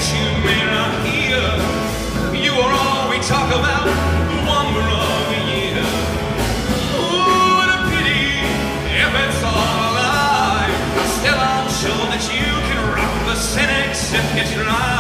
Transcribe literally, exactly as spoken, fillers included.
that you may not hear. You are all we talk about, the wonder of the year. Ooh, what a pity, if it's all a lie. Still I'm sure that you can rock the cynics if you try.